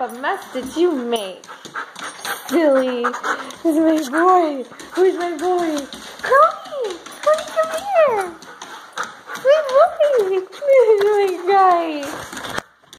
of mess did you make? Silly. This is my boy. Who's my boy? Chloe! Chloe, come here!